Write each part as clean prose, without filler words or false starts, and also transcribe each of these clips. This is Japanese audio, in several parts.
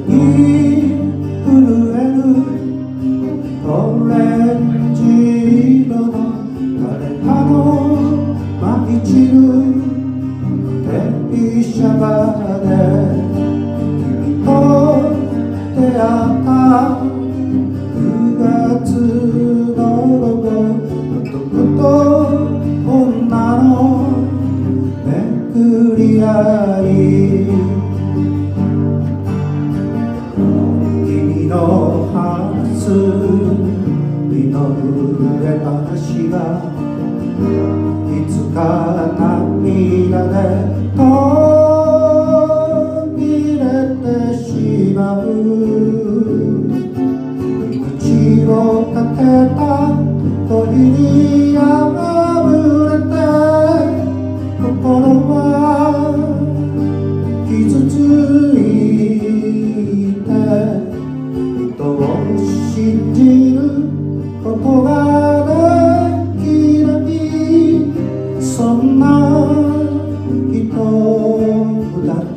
震えるオレンジ色の誰かの舞い散る電車場で君と出会った9月の午後、男と女の巡り合い、君の話す身の上話がいつか涙で途切れてしまう。命をかけた恋に破れて心は傷ついて、人を信じることができない、そんな人だった。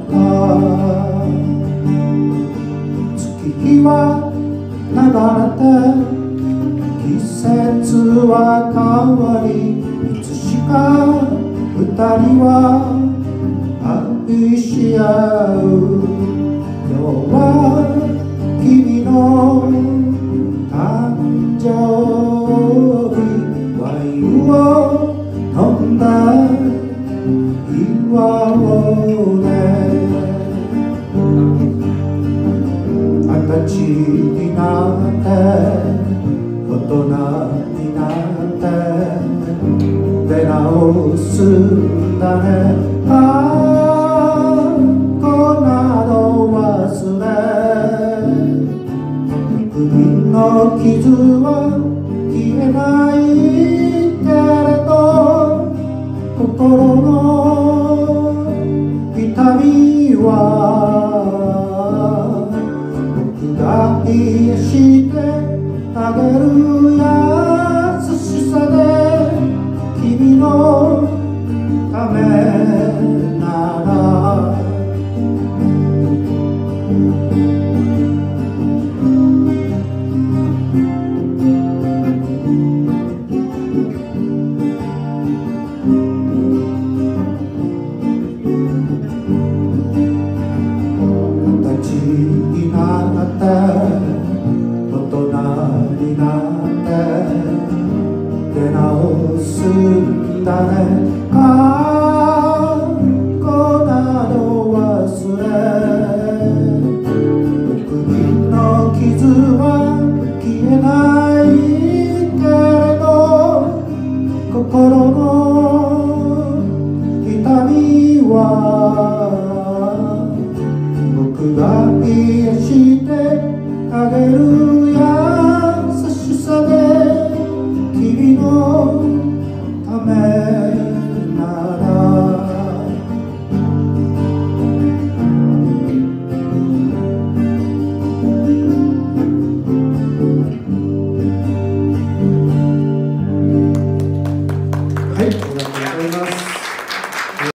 月日は流れて季節は変わり、いつしか二人は愛し合う。今日は君の誕生日、ワインを飲んだ祝おうね。二十歳になって大人になって出直すんだね。ああこなど忘れ、幾人の傷は消えないけれど、心の痛みは僕が癒してあげる優しさで、君のためなら二十歳になって大人になって出直すんだね。